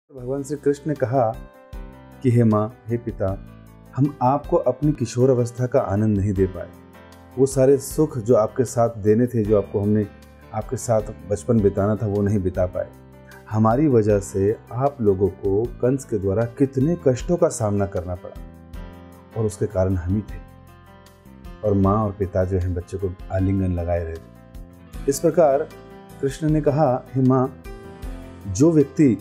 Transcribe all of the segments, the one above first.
भगवान श्री कृष्ण ने कहा कि हे माँ, हे पिता, हम आपको अपनी किशोर अवस्था का आनंद नहीं दे पाए। वो सारे सुख जो आपके साथ देने थे, जो हमने आपके साथ बचपन बिताना था, वो नहीं बिता पाए। हमारी वजह से आप लोगों को कंस के द्वारा कितने कष्टों का सामना करना पड़ा और उसके कारण हम ही थे। और माँ और पिता जो हैं बच्चे को आलिंगन लगाए रहे थे। इस प्रकार कृष्ण ने कहा, हे माँ, जो व्यक्ति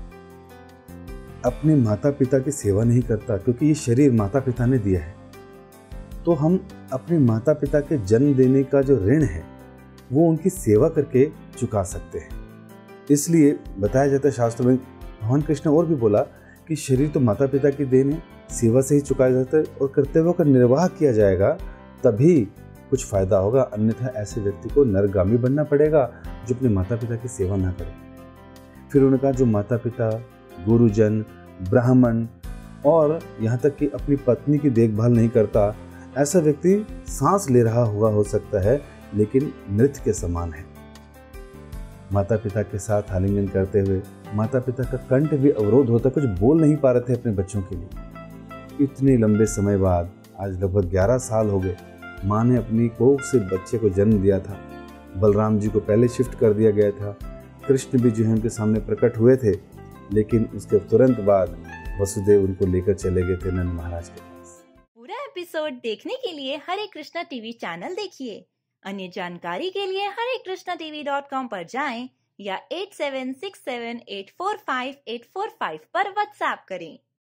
अपने माता पिता की सेवा नहीं करता, क्योंकि ये शरीर माता पिता ने दिया है, तो हम अपने माता पिता के जन्म देने का जो ऋण है वो उनकी सेवा करके चुका सकते हैं। इसलिए बताया जाता है शास्त्रों में, भगवान कृष्ण और भी बोला कि शरीर तो माता पिता की देन है, सेवा से ही चुकाया जाता है और कर्तव्यों का निर्वाह किया जाएगा तभी कुछ फायदा होगा, अन्यथा ऐसे व्यक्ति को नरगामी बनना पड़ेगा जो अपने माता पिता की सेवा ना करे। फिर उन्होंने कहा, जो माता पिता, गुरुजन, ब्राह्मण और यहाँ तक कि अपनी पत्नी की देखभाल नहीं करता, ऐसा व्यक्ति सांस ले रहा हुआ हो सकता है लेकिन मृत के समान है। माता पिता के साथ आलिंगन करते हुए माता पिता का कंठ भी अवरोध होता, कुछ बोल नहीं पा रहे थे अपने बच्चों के लिए। इतने लंबे समय बाद, आज लगभग 11 साल हो गए, माँ ने अपनी कोख से बच्चे को जन्म दिया था। बलराम जी को पहले शिफ्ट कर दिया गया था, कृष्ण भी जो है उनके सामने प्रकट हुए थे, लेकिन उसके तुरंत बाद वसुदेव उनको लेकर चले गए थे नंद महाराज के पास। पूरा एपिसोड देखने के लिए हरे कृष्णा टीवी चैनल देखिए। अन्य जानकारी के लिए HareKrishnaTV.com पर जाएं या 8767845845 पर व्हाट्सएप करें।